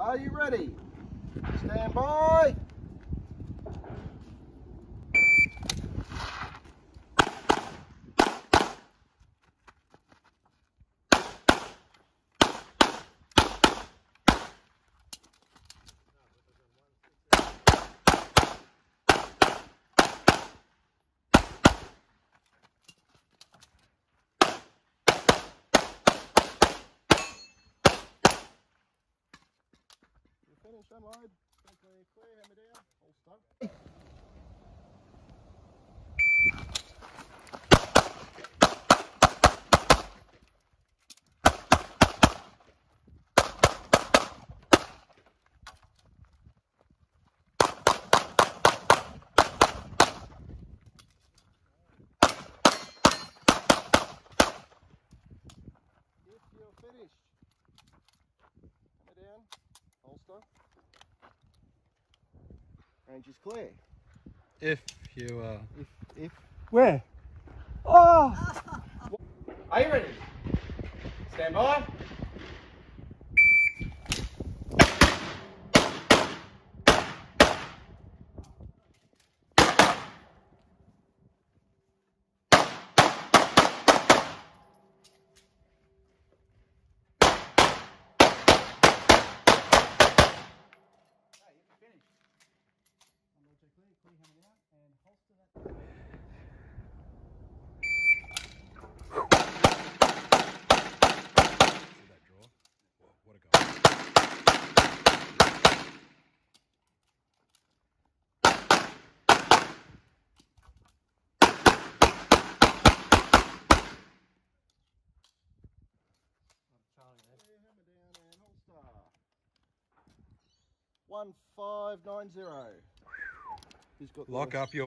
Are you ready? Stand by. Finish, unload, clear, hammer down, holster. If you're finished, hammer down, holster. Range is clear. If you If. Where? Oh! Are you ready? Stand by. what a goal. Hammer down and holster. 1590. He's got Lock up your